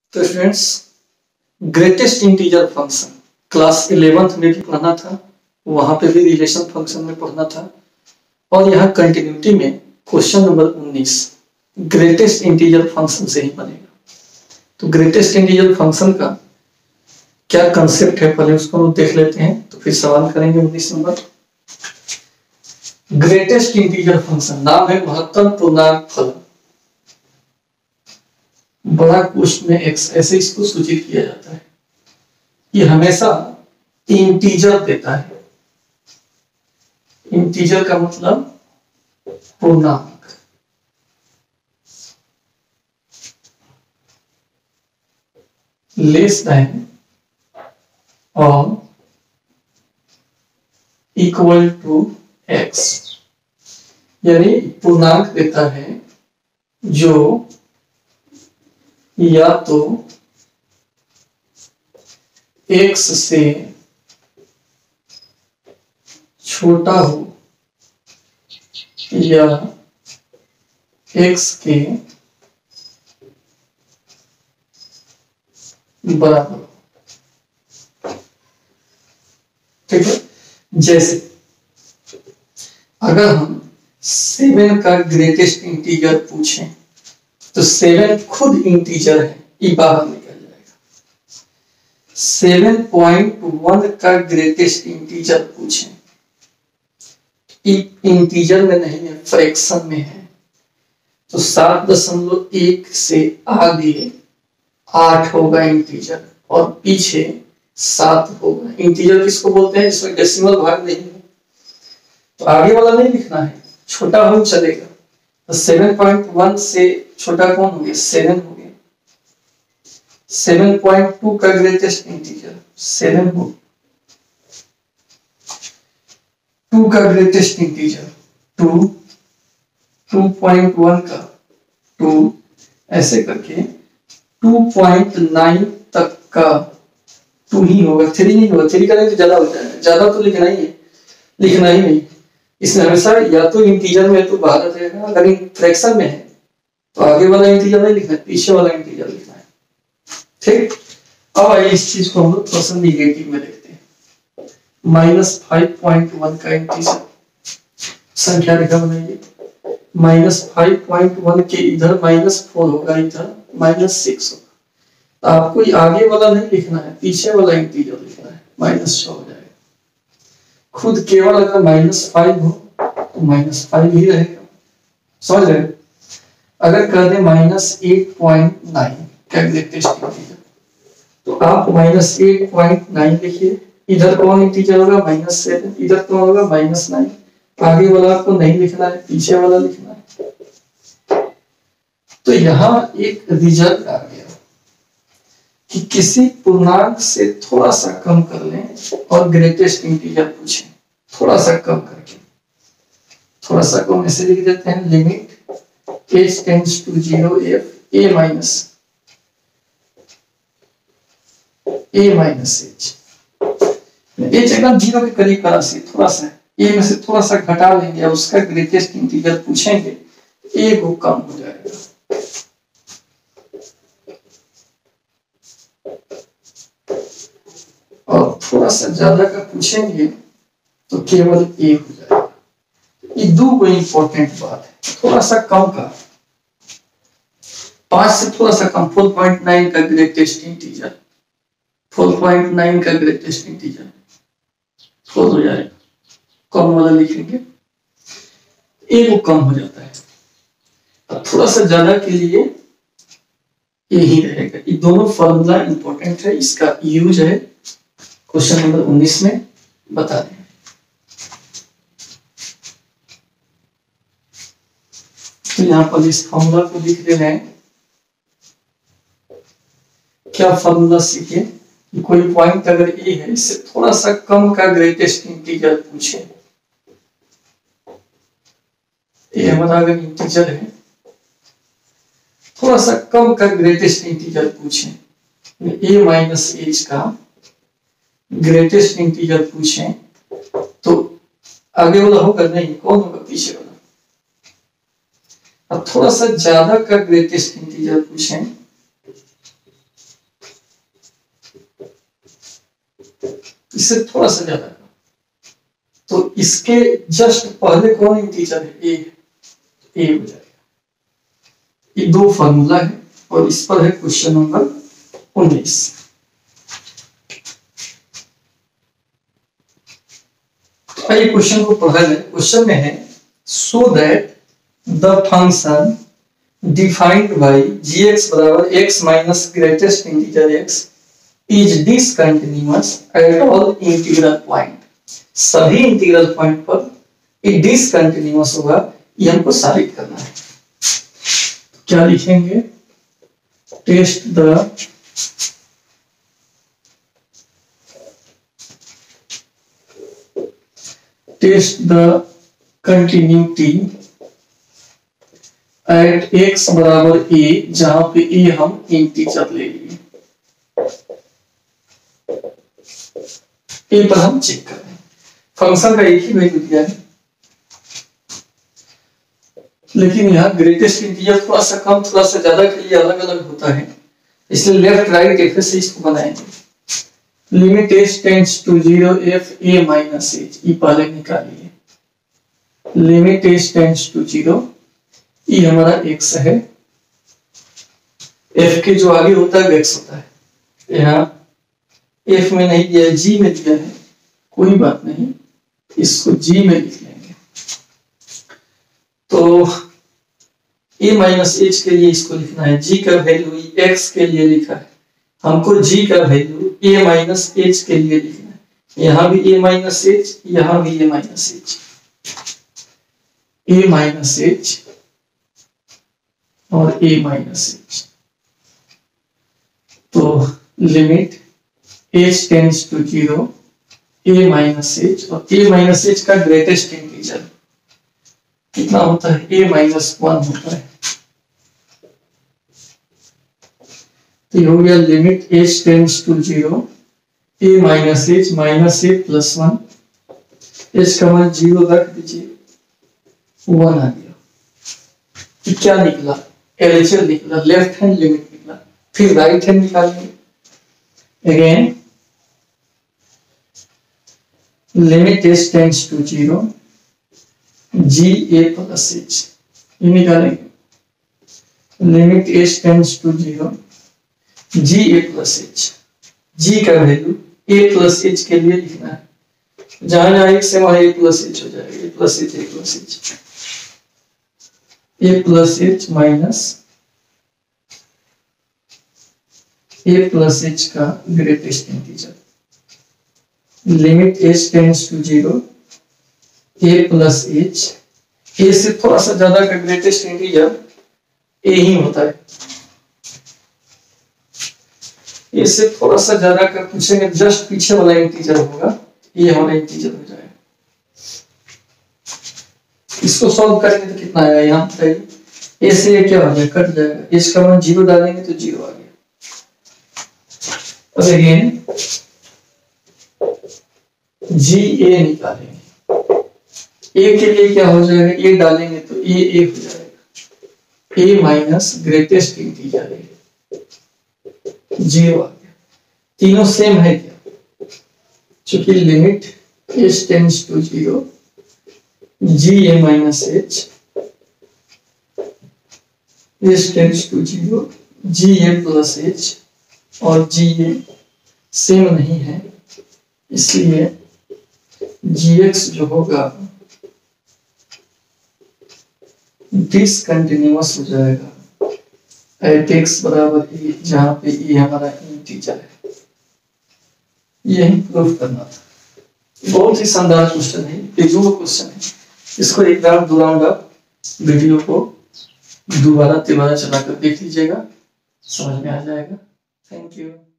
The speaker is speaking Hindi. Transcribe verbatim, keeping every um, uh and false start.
तो students, greatest integer function class eleventh में भी पढ़ना था, वहां पे भी रिलेशन फंक्शन में पढ़ना था, और यहाँ कंटिन्यूटी में क्वेश्चन नंबर उन्नीस ग्रेटेस्ट इंटीजर फंक्शन से ही बनेगा। तो ग्रेटेस्ट इंटीजर फंक्शन का क्या कंसेप्ट है पहले उसको हम देख लेते हैं, तो फिर सवाल करेंगे। उन्नीस नंबर ग्रेटेस्ट इंटीजर फंक्शन, नाम है महत्तम पूर्णांक फलन, बड़ा कोष्ठ में एक्स, ऐसे इसको सूचित किया जाता है। ये हमेशा इंटीजर देता है। इंटीजर का मतलब पूर्णांक। लेस देन और इक्वल टू एक्स, यानी पूर्णांक देता है जो या तो x से छोटा हो या x के बराबर हो। ठीक है, जैसे अगर हम सेवन का ग्रेटेस्ट इंटीजर पूछें तो सेवन खुद इंटीजर है, ये बाहर निकल जाएगा। सेवन पॉइंट वन का ग्रेटेस्ट इंटीजर पूछें, इंटीजर में नहीं है, फ्रैक्शन में है, तो सात दशमलव एक से आगे आठ होगा इंटीजर और पीछे सात होगा। इंटीजर किसको बोलते हैं? इसमें डेसिमल भाग नहीं है, तो आगे वाला नहीं लिखना है, छोटा हो चलेगा। तो सेवन पॉइंट वन से छोटा कौन हो गया? सेवन हो गया। सेवन पॉइंट टू का ग्रेटेस्ट इंटीजर सेवन हो, टू का greatest integer two, two point one का टू, ऐसे करके टू पॉइंट नाइन तक का टू ही होगा, थ्री नहीं होगा। थ्री का तो ज्यादा हो जाएगा, ज्यादा तो लिखना ही है, लिखना ही नहीं। इसमें हमेशा या तो इंटीजर में है तो बाहर रहेगा, अगर फ्रैक्शन में है तो आगे वाला इंटीजर नहीं लिखना है, पीछे वाला इंटीजर लिखना है। ठीक, अब आइए इस चीज को हम लोग थोड़ा सा निगेटिव में देखते हैं। माइनस फाइव पॉइंट वन का इंटीजर संख्या रेखा बनाइए। माइनस फाइव पॉइंट वन के इधर माइनस फोर होगा, इधर माइनस सिक्स होगा। तो आपको ये आगे वाला नहीं लिखना है, पीछे वाला इंटीजर लिखना है। माइनस छह हो जाएगा। खुद केवल अगर माइनस फाइव हो तो माइनस फाइव ही रहेगा, समझ रहे? अगर कर दे माइनस एट पॉइंट नाइन का ग्रेटेस्ट इंटीजर, तो आप माइनस एट पॉइंट नाइन लिखिए। इधर कौन इंटीजर होगा? Minus seven. इधर कौन होगा? Minus nine. आगे वाला आपको नहीं लिखना है, पीछे वाला लिखना है। तो यहां एक रिजल्ट आ गया कि किसी पूर्णांक से थोड़ा सा कम कर लें और ग्रेटेस्ट इंटीजर पूछें, थोड़ा सा कम करके, थोड़ा सा कम ऐसे लिख देते हैं। Limit h tends to zero f a minus a minus h, h एकदम जीरो के करीब का राशि, थोड़ा सा a में से थोड़ा सा घटा लेंगे और उसका ग्रेटेस्ट इंटीजर पूछेंगे, a को कम हो जाएगा। और थोड़ा सा ज्यादा का पूछेंगे तो केवल ए हो जाएगा। ये दो को इंपॉर्टेंट बात है। थोड़ा सा कम का, पांच से थोड़ा सा कम, फोर पॉइंट नाइन का greatest integer, four point nine का ग्रेटेस्ट इंटीजर फोर हो जाएगा। कम वाला लिखेंगे, ए को कम हो जाता है। और थोड़ा सा ज्यादा के लिए यही रहेगा। ये दोनों फॉर्मूला इंपॉर्टेंट है, इसका यूज है क्वेश्चन नंबर उन्नीस में बता दें। तो यहां पर इस फॉर्मूला को लिख दे रहे हैं। क्या फॉर्मूला सीखे कि कोई पॉइंट अगर ए है, इससे थोड़ा सा कम का ग्रेटेस्ट इंटीजर पूछे। ए हमारा अगर इंटीजर है, थोड़ा सा कम का ग्रेटेस्ट इंटीजर पूछे, ए माइनस एच का ग्रेटेस्ट इंटीजर पूछें, तो आगे वाला होगा नहीं, कौन होगा? पीछे वाला। अब थोड़ा सा ज्यादा का ग्रेटेस्ट इंटीजर पूछें इससे थोड़ा सा ज्यादा का, तो इसके जस्ट पहले कौन इंटीजर है? ए, ए हो जाएगा। ये दो फॉर्मूला है और इस पर है क्वेश्चन नंबर उन्नीस। तो आइए क्वेश्चन को पढ़ा जाए। क्वेश्चन में है so that the function defined by g x बराबर x minus greatest integer x is discontinuous at all integral point. सभी इंटीग्रल पॉइंट पर ये डिसकंटिन्यूअस होगा, ये हमको साबित करना है। क्या लिखेंगे? Test the test the continuity at x बराबर ए, जहां पे ए हम इंटीजर ले लिए। ए पर हम चेक कर रहे हैं, फंक्शन का एक ही वैल्यू दिया है, लेकिन यहाँ ग्रेटेस्ट इंटीजर थोड़ा सा कम थोड़ा सा ज्यादा के लिए अलग अलग होता है, इसलिए लेफ्ट राइट एफ से इसको बनाएंगे। Limit h tends to zero f a minus h, ये पहले निकालिए। Limit h tends to zero, ये हमारा एक्स है, एफ के जो आगे होता है एक्स होता है, यहाँ एफ में नहीं दिया है, जी में दिया है, कोई बात नहीं, इसको जी में लिख लेंगे। तो ए माइनस एच के लिए इसको लिखना है, जी का वैल्यू एक्स के लिए लिखा है, हमको जी का वैल्यू ए माइनस एच के लिए लिखना है। यहां भी ए माइनस एच, यहां भी a minus h, a minus h और ए माइनस एच। तो limit h tends to zero a minus h, और ए माइनस एच का ग्रेटेस्ट इंटीजर कितना होता है? ए माइनस वन होता है। तो ये हो गया limit h tends to zero a minus h, minus a plus one, h का मान जीरो रख दीजिए, वन आ गया। तो क्या निकला? एलएचएल निकला, लेफ्ट हैंड लिमिट निकला। फिर राइट हैंड निकालेंगे। Again limit h tends to zero g a plus h, ये निकालेंगे। Limit h tends to zero g a plus h, g का वैल्यू ए प्लस एच के लिए लिखना है, जहां जहां एक से वहां ए प्लस एच हो जाएगा, a plus h, a plus h, a plus h minus a plus h का greatest integer. Limit h tends to zero a plus h, a से थोड़ा सा ज्यादा का ग्रेटेस्ट इंटीजर ए ही होता है, ए से थोड़ा सा ज्यादा का पूछेंगे, जस्ट पीछे वाला इंटीजर होगा, ये हमारा इंटीजर हो जाएगा। इसको सॉल्व करेंगे तो कितना आएगा? यहाँ बताइए, ए से ये क्या हो जाएगा? कट जाएगा, एच का मान जीरो डालेंगे तो जीरो आ गया। अब अगेन जी ए निकालेंगे, ए के लिए क्या हो जाएगा? ए डालेंगे तो ए ए हो जाएगा, ए माइनस ग्रेटेस्ट इंटीजर है, जीरो आ गया। तीनों सेम है क्या? चूंकि limit h tends to zero g a minus h, h tends to zero g a plus h, और जी ए सेम नहीं है, इसलिए जी एक्स जो होगा डिसकंटिन्यूअस हो जाएगा एट एक्स बराबर ए, जहां पे ए हमारा इंटीजर है। यही प्रूफ करना था। बहुत ही शानदार क्वेश्चन है, बेजोड़ क्वेश्चन है। इसको एक राउंड दो राउंड आप वीडियो को दोबारा तिबारा चलाकर देख लीजिएगा, समझ में आ जाएगा। Thank you.